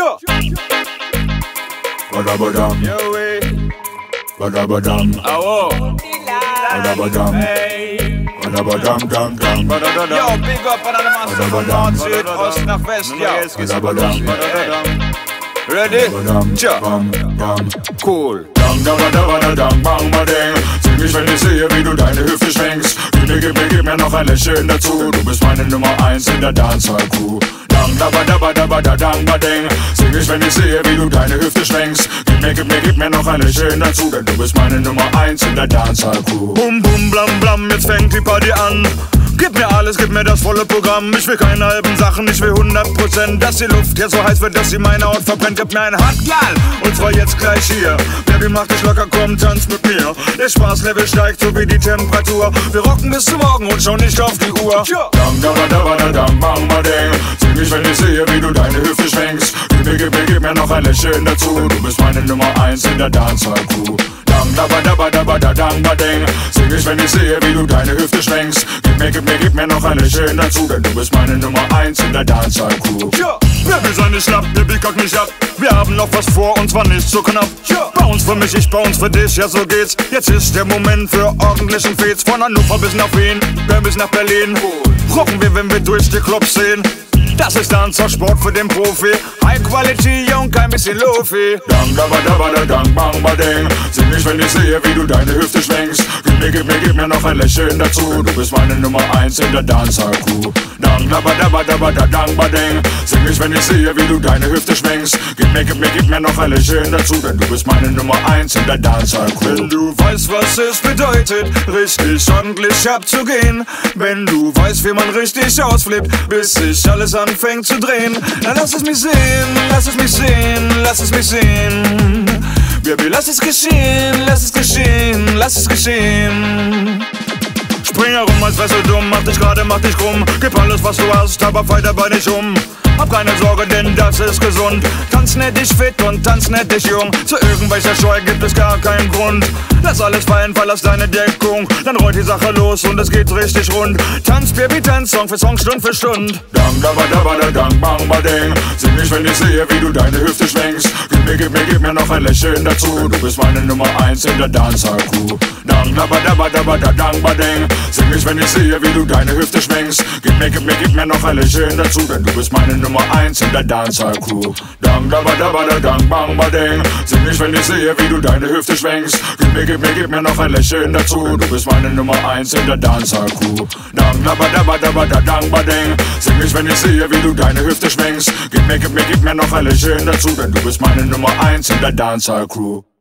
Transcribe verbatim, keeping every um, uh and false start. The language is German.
Sure. Dabba Dabba, Yo, eh. Dabba Dabba, Awo. Dabba Dabba, Hey. Dabba Dabba, Dabba Dabba, Yo, big up an alle Master von Nord, Süd, Ost nach West, ja. Dabba Dabba, Ready? Tja. Bam, bam. Cool. Dang, dabba, dabba, dang, bang, ba, ding. Sing mich, wenn ich sehe, wie du deine Hüfte schwenkst. Gib mir, gib mir, gib mir noch ein Lächeln dazu. Du bist meine Nummer Eins in der Dancehall Crew. Dang, dabba, dabba, dabba, da, dang, ba, ding. Sing mich, wenn ich sehe, wie du deine Hüfte schwenkst. Gib mir, gib mir, gib mir noch ein Lächeln dazu. Denn du bist meine Nummer Eins in der Dancehall Crew. Bumm Bumm Blamm Blamm, jetzt fängt die Party an. Gib mir alles, gib mir das volle Programm. Ich will keine halben Sachen, ich will hundert Prozent. Dass die Luft hier so heiß wird, dass sie meine Haut verbrennt. Gib mir ein Handgal, und zwar jetzt gleich hier. Baby, mach dich locker, komm, tanz mit mir. Der Spaßlevel steigt, so wie die Temperatur. Wir rocken bis zum Morgen und schon nicht auf die Uhr. Dang, dabba, dabba, da, dang, bang, ba, ding. Sing mich, wenn ich sehe, wie du deine Hüfte schwenkst. Gib mir, gib mir, gib mir noch ein Lächeln dazu. Du bist meine Nummer Eins in der Dancehall Crew. Dang, dabba, dabba, dabba, da, dang, ba, ding. Sing mich, wenn ich sehe, wie du deine Hüfte schwenkst. Gib mir, gib mir, gib mir noch ein Lächeln dazu. Denn du bist meine Nummer Eins in der Dancehall Crew. Ja, Baby, sei nicht schlapp, Baby, kack mich ab. Wir haben noch was vor, und zwar nicht so knapp. Ja, bei uns für mich, ich bei uns für dich, ja so geht's. Jetzt ist der Moment für ordentlichen Fets. Von Hannover bis nach Wien, Bern bis nach Berlin. Rocken wir, wenn wir durch die Clubs sehen. Das ist Dancehall-Sport für den Profi. High Quality und kein bisschen Lofi. Dang, dabba, dabba, da, dang, bang, ba, ding. Sing mich, wenn ich sehe, wie du deine Hüfte schwenkst. Gib mir, gib mir, gib mir noch ein Lächeln dazu. Du bist meine Nummer Eins in der Dancehall Crew. Dang, dabba, dabba, dabba, da, dang, ba, ding. Sing mich, wenn ich sehe, wie du deine Hüfte schwenkst. Gib mir, gib mir, gib mir noch ein Lächeln dazu. Denn du bist meine Nummer Eins in der Dancehall Crew. Wenn du weißt, was es bedeutet, richtig ordentlich abzugehen. Wenn du weißt, wie man richtig ausflippt, bis sich alles anfängt zu drehen. Dann lass es mich sehen, lass es mich sehen, lass es mich sehen. Baby, lass es geschehen, lass es geschehen, lass es geschehen. Spring herum, als wärst du dumm, mach dich gerade, mach dich krumm. Gib alles, was du hast, aber fall dabei nicht um. Hab keine Sorge, denn das ist gesund. Tanz nicht dich fit und tanz nicht dich jung. Zu irgendwelcher Scheu gibt es gar keinen Grund. Lass alles fallen, verlass deine Deckung. Dann rollt die Sache los und es geht richtig rund. Tanz, Baby, tanz, Song für Song, Stund für Stund. Dang, dabba, dabba, da, dang, bang, ba, ding. Sing mich, wenn ich sehe, wie du deine Hüfte schwenkst. Gib mir, gib mir, gib mir noch ein Lächeln dazu. Du bist meine Nummer Eins in der Dancehall Crew. Dang, dabba, dabba, dabba, da, dang, ba, ding. Sing mich, wenn ich sehe, wie du deine Hüfte schwenkst. Gib mir, gib mir, gib mir noch ein Lächeln dazu. Denn du bist meine Nummer Eins in der Dancehall Crew. Dang, dabba, dabba, da, dang, bang, ba, ding. Sing mich, wenn ich sehe, wie du deine Hüfte schwenkst. Gib mir, gib mir, gib mir noch ein Lächeln dazu. Du bist meine Nummer Eins in der Dancehall Crew. Dang, dabba, dabba, dabba, da, dang, ba, ding. Sing mich, wenn ich sehe, wie du deine Hüfte schwenkst. Gib mir, gib mir, gib mir noch ein Lächeln dazu. Denn du bist meine Nummer Eins in der Dancehall Crew.